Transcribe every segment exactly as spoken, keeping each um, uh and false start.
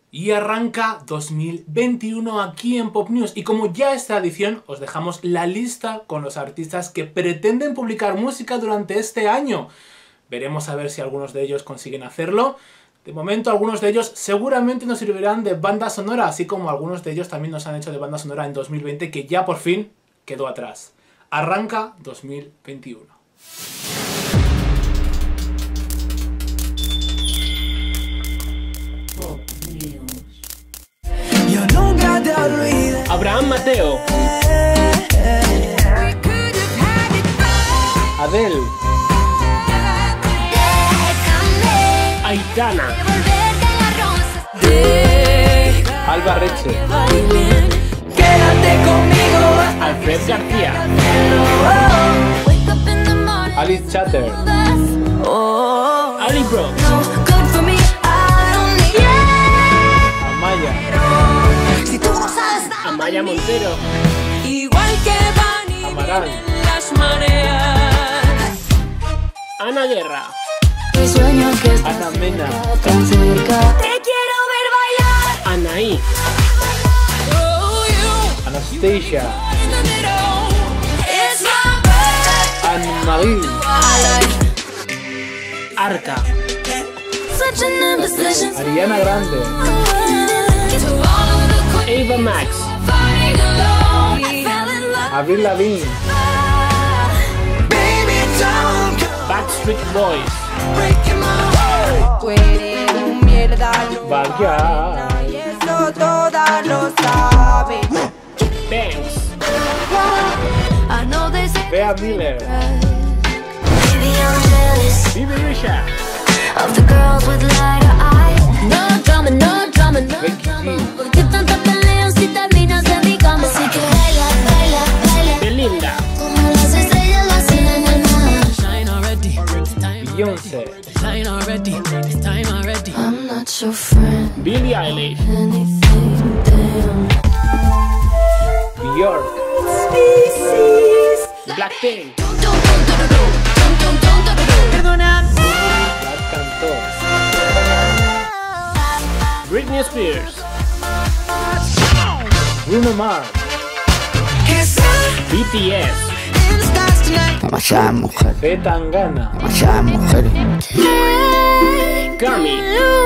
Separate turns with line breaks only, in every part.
Y arranca dos mil veintiuno aquí en Pop News. Y como ya es tradición, os dejamos la lista con los artistas que pretenden publicar música durante este año. Veremos a ver si algunos de ellos consiguen hacerlo. De momento, algunos de ellos seguramente nos servirán de banda sonora, así como algunos de ellos también nos han hecho de banda sonora en dos mil veinte, que ya por fin quedó atrás. Arranca dos mil veintiuno.
Yo nunca te olvidé.
Abraham Mateo,
Adele,
Aitana,
Alba Reche,
Quédate conmigo.
Alfred García,
Alice Chatter,
Oh,
Ali Brooks,
Amaya,
si tú no sabes nada,
Amaya Montero,
igual que van y
Amaral,
vienen las mareas.
Ana Guerra,
Sueño que estás
Ana Mena,
tan cerca.
Te quiero ver bailar.
Anaí,
Oh, you
Anastasia,
in the middle. It's my birthday.
Anne-Marie,
I like
Arca,
such an indecision.
Ariana Grande,
To all of the
Ava Max,
fighting alone. I fell in love.
Avril Lavigne,
Baby, don't go
Backstreet Boys,
breaking my heart. Tú eres un mierda, no
Vaya,
y eso todas lo saben.
Banks,
I know they say
Bea Miller,
Baby, I'm jealous
Bibi Rexha,
of the girls with lighter eyes. No drama, no drama, no
Becky
drama.
G,
¿Por qué tanta pelea si terminas en mi cama? Así que baila, baila, baila.
Belinda,
Como las estrellas lo hacen en el mar.
Shine already, it's time,
Beyoncé,
shine already, it's time already.
I'm not your friend.
Billie Eilish,
Anything, damn.
Björk,
Blackpink,
Las cantó,
Britney Spears,
Bruno Mars,
B T S,
Demasiadas mujeres,
Fe Tangana,
demasiadas mujeres.
Gami,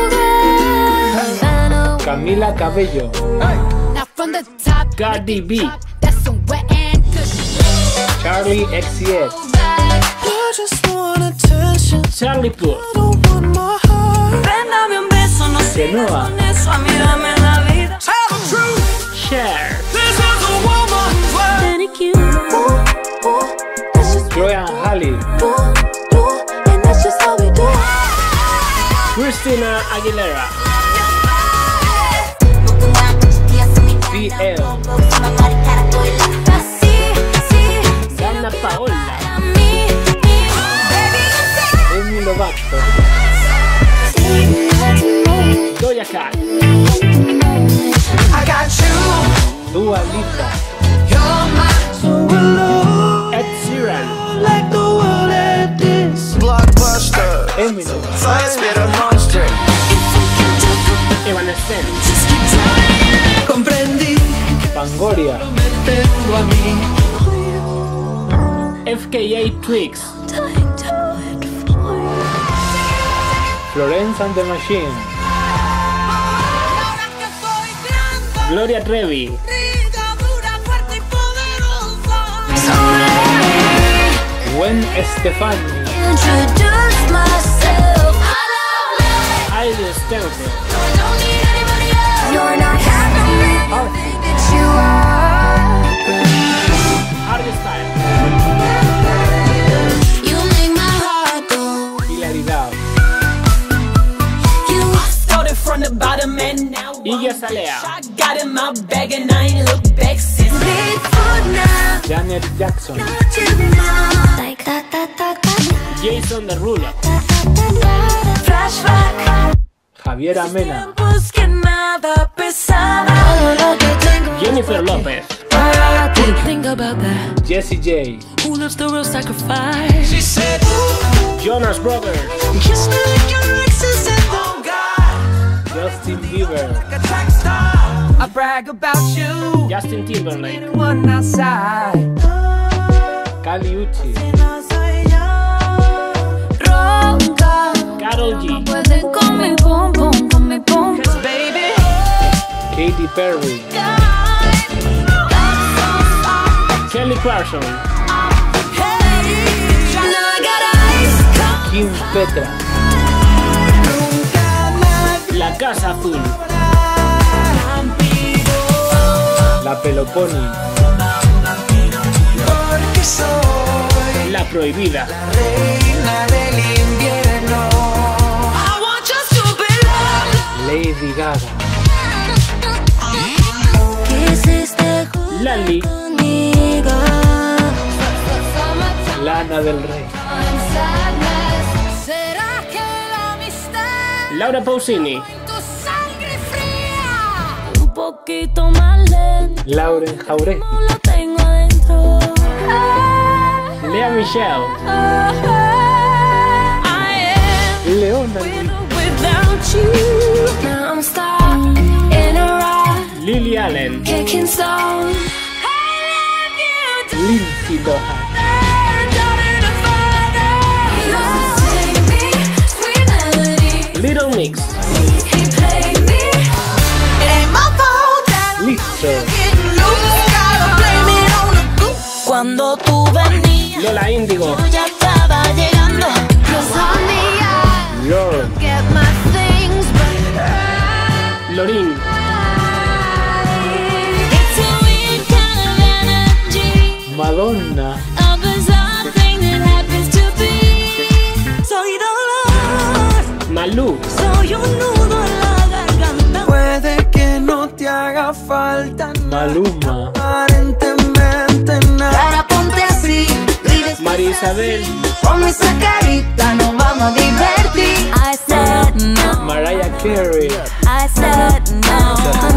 Camila Cabello,
now from the top.
Cardi B,
That's some wet and good.
Charlie X C X,
I just want attention.
Charlie Puth,
Don't want my heart. Ven, dame un beso, no
Genoa,
con eso, a mí dame la vida. Tell the truth.
Cher,
This is a woman's world.
Thank you. Ooh, ooh, that's just
Joan Halley,
do, do, and that's just how we do.
Christina Aguilera,
C L,
Dana Paola,
Demi Lovato,
Doja Cat,
I got you.
Dua Lipa,
You're my so alone.
Ed Sheeran,
Like the world at this. Blockbuster.
Eminem,
Science made a monster.
Evanescence,
Comprendí.
Fangoria,
Tengo a mí.
F K A Twigs,
Florence and the Machine,
Gloria Trevi,
Gwen Stefani,
Introduce myself.
Heidi Stanfield,
You're not having me that you are.
Harry Styles,
You make my heart go.
Hilary Duff,
You
Started from the bottom and now
Iggy Azalea,
I got in my bag and I ain't looked back since.
need food now.
Janet Jackson,
Not you now. Like that, that, that, that,
Jason Derulo,
that, that, that. Flashback.
Javier Amena,
Pues que nada pesada.
Todo lo que tengo.
Jennifer Lopez,
I didn't think about that.
Jessie J,
Who loves the real sacrifice?
She said,
Jonas Brothers,
kiss me like your exes and oh God.
Justin Bieber.
I brag about you.
Justin Timberlake.
One outside.
Kali Uchi.
Ronca,
Karol G.
puede con mi pum pum, con mi pum.
Cause baby,
Katy Perry.
Kelly Clarkson.
Kim Petra.
La Casa Azul.
La Peloponi.
porque soy
La Prohibida.
reina del invierno. I want your stupid love.
Lady Gaga.
Quisiste
Lali.
conmigo.
Lana del Rey.
¿Será que la amistad
Laura Pausini.
tu sangre fría? Un poquito más lento,
Lauren Jauregui.
lo tengo adentro.
Lea Michelle.
I am
Leona.
without you. Now I'm stuck in a rut,
Lily Allen.
kicking stone. I love you,
Lindsay Lohan.
Little Mix.
Listo.
Cuando tú venías,
Lola Índigo.
yo ya estaba llegando. Cause on the eye,
Lord.
get my things back.
Lorin.
It's a weird kind of energy,
Madonna.
a bizarre thing that happens to be. Soy dolor,
Malú.
soy un nudo en la garganta.
Puede que no te haga falta
Maluma.
aparentemente nada.
Ahora ponte así, y
María Isabel.
con esa carita nos vamos a divertir. I said no,
Mariah Carey.
I said no.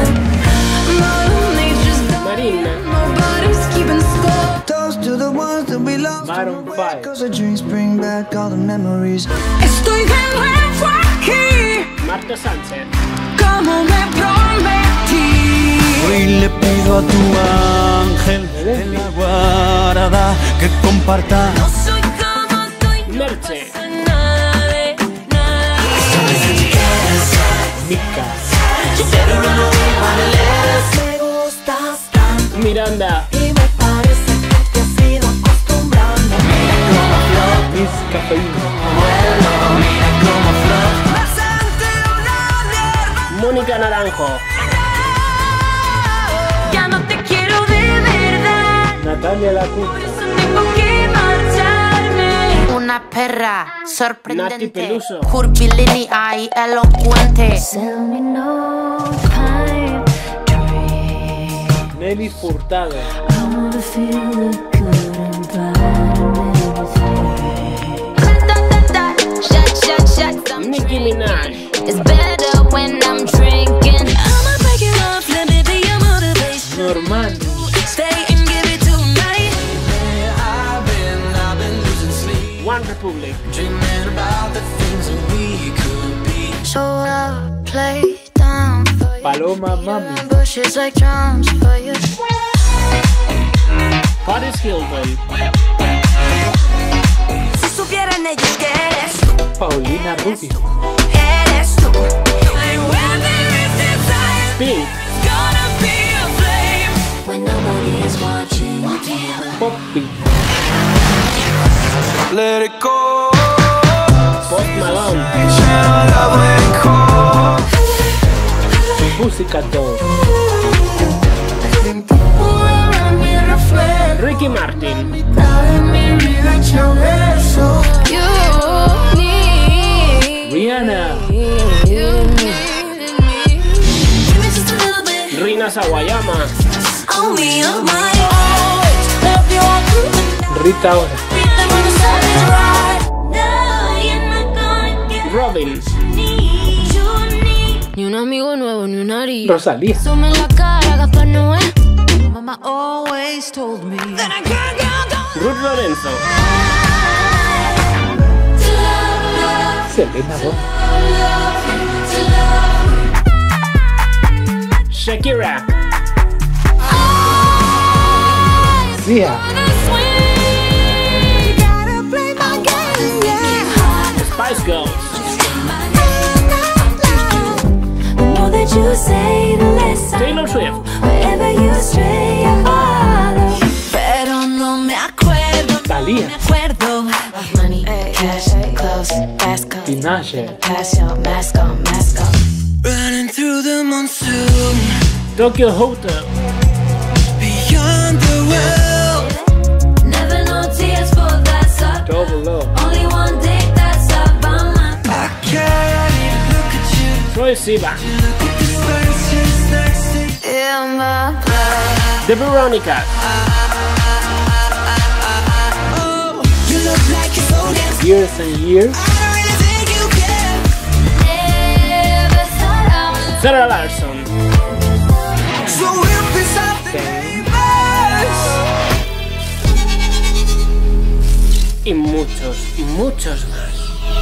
Marina.
Nobody's keeping score.
Toast to the ones that we lost.
Maroon five.
Cause the drinks bring back all the memories.
Estoy de nuevo aquí,
Marta Sánchez.
como me prometí.
Hoy le pido a tu ángel de la guarda que comparta
No soy como estoy,
Merche.
nada de nada.
Mika.
Me gustas tanto
Miranda.
y me parece que te has ido acostumbrando. Mira como flor,
Miss Cafeína.
mira como flor. Bastante una hierba.
Mónica Naranjo.
Ya no te quiero de verdad.
Natalia Lacusta.
Tengo que marcharme.
Una perra
Nati
sorprendente,
Peluso.
curvilínea y elocuente.
Tell me no kind dream.
Nelly Furtado.
I wanna feel the good and bad and everything.
Shut, shut, shut, some
Nicki Minaj.
It's better when I'm drinking.
I'ma break it off, let me be your motivation.
Normani.
Stay and give it tonight.
I've been, I've been losing sleep.
One Republic.
Dreaming about the things that we could be.
So I'll play down for you.
Paloma Mami.
Bushes like drums for you.
Paris Hilton.
Si supieran ellos que eres tú,
Paulina Rubio.
eres tú. And when there is desire,
Pink.
it's gonna be a flame. When nobody is watching,
Poppy.
Let it go.
Post Malone.
Shall love let go.
Música Dolls.
Ricky Martin.
you need,
Rihanna.
you need me. Give me just a little bit.
Rina Sawayama.
On me, on my always love you all through the
Rita Ora.
feeling when the sun is right. No, you're not gonna get
Robin.
me. You need. Ni un amigo nuevo, ni una haría.
Rosalía.
Sume la cara, Gaspar Noé. Mama always told me that I can't go, go.
Ruth Lorenzo.
Selena Gomez.
Shakira.
Sia.
Spice Girls. Taylor Swift.
Pero no me acuerdo.
Thalía.
Me acuerdo. Money, cash, clothes, fast cars.
Tinashe.
Pass your mask on, mask on.
Running through the monsoon,
Tokyo Hotel.
beyond the world.
Never no tears for that suck.
Double Love.
Only one day that's up on my.
I can't look at you.
Troye Sivan.
Look at the spices next to you.
In my blood.
The Veronicas.
Oh, you look like you're so damn.
Years and Years.
I don't really think you care.
Never thought I was.
Sarah Larson.
So we'll be something famous.
Y muchos, muchos más.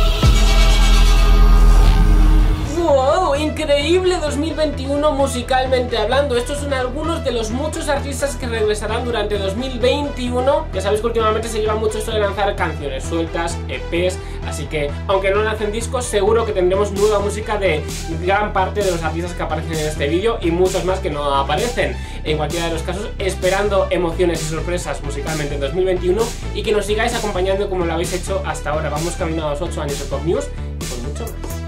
¡Wow! Increíble dos mil veintiuno musicalmente hablando. Estos son algunos de los muchos artistas que regresarán durante dos mil veintiuno. Ya sabéis que últimamente se lleva mucho esto de lanzar canciones sueltas, E Pes. Así que, aunque no lancen discos, seguro que tendremos nueva música de gran parte de los artistas que aparecen en este vídeo y muchos más que no aparecen. En cualquiera de los casos, esperando emociones y sorpresas musicalmente en dos mil veintiuno y que nos sigáis acompañando como lo habéis hecho hasta ahora. Vamos camino a los ocho años de Pop News y por mucho más.